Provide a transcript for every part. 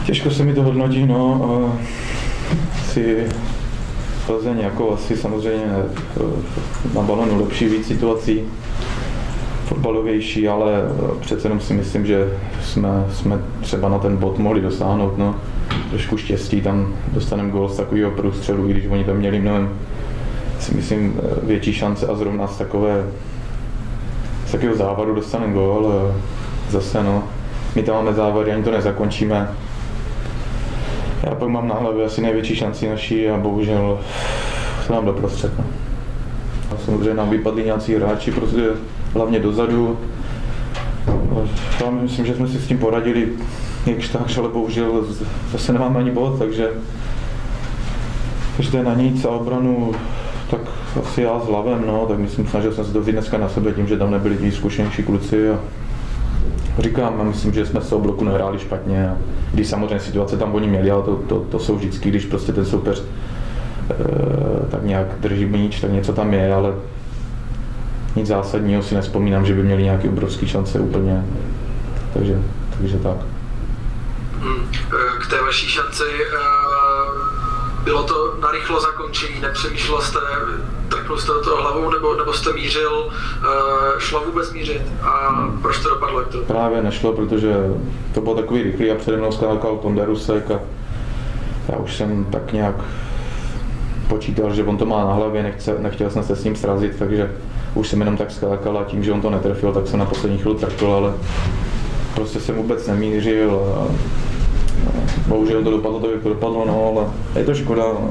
Těžko se mi to hodnotí, no. Si Plzeň jako asi samozřejmě na balonu lepší víc situací, fotbalovější, ale přece jenom si myslím, že jsme třeba na ten bod mohli dosáhnout, no. Trošku štěstí, tam dostaneme gól z takového průstřelu, i když oni tam měli mnohem, si myslím, větší šance a zrovna z takového závadu dostaneme gól. Zase, no, my tam máme závady, ani to nezakončíme. Já pak mám na hlavě asi největší šanci naší a bohužel se nám doprostřed. No. A samozřejmě nám vypadli nějací hráči, prostě hlavně dozadu. Já myslím, že jsme si s tím poradili jakž tak, ale bohužel zase nemáme ani bod, takže to je na nic a obranu, tak asi já s hlavem, no, tak myslím, snažil jsem se to vzít dneska na sebe tím, že tam nebyli ti zkušenější kluci a říkám, myslím, že jsme se o bloku nehráli špatně, a když samozřejmě situace tam oni měli, ale to jsou vždycky, když prostě ten soupeř tak nějak drží míč, tak něco tam je, ale nic zásadního si nevzpomínám, že by měli nějaké obrovské šance úplně, takže tak. K té vaší šanci, bylo to narychlo zakončení, nepřemýšlel jste, trknul jste do toho hlavou, nebo jste mířil, šlo vůbec mířit a proč to dopadlo, jak to dopadlo? Právě nešlo, protože to bylo takový rychlý a přede mnou skákal Tonda Rusek a já už jsem tak nějak počítal, že on to má na hlavě, nechtěl jsem se s ním srazit, takže už jsem jenom tak skákal a tím, že on to netrefil, tak jsem na poslední chvíli trkl, ale prostě jsem vůbec nemířil a bohužel to dopadlo tak, jak to dopadlo, no, ale je to škoda, no.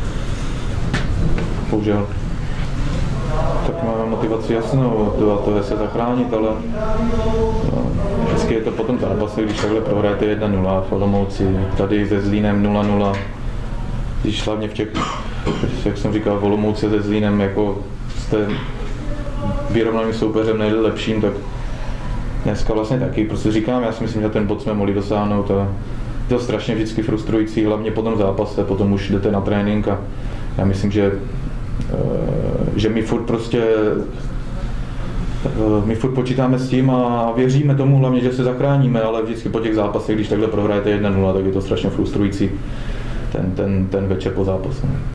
Bohužel. Tak máme motivaci jasnou, to je se zachránit, ale no, vždycky je to potom zápase, když takhle prohrajete 1-0 v Olomouci, tady se Zlínem 0-0, když hlavně v těch, jak jsem říkal, v Olomouci se Zlínem, jako jste vyrovnaným soupeřem nejde lepším, tak dneska vlastně taky, prostě říkám, já si myslím, že ten bod jsme mohli dosáhnout a je to strašně vždycky frustrující, hlavně po tom zápase, potom už jdete na trénink a já myslím, že my furt počítáme s tím a věříme tomu hlavně, že se zachráníme, ale vždycky po těch zápasech, když takhle prohrajete 1-0, tak je to strašně frustrující ten večer po zápase.